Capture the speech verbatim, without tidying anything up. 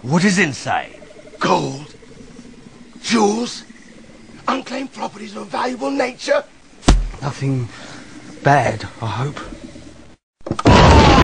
What is inside? Gold, jewels, unclaimed properties of a valuable nature. Nothing bad, I hope.